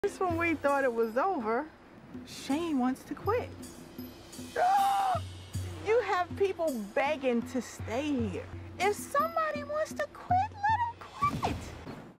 Just when we thought it was over, Shane wants to quit. You have people begging to stay here. If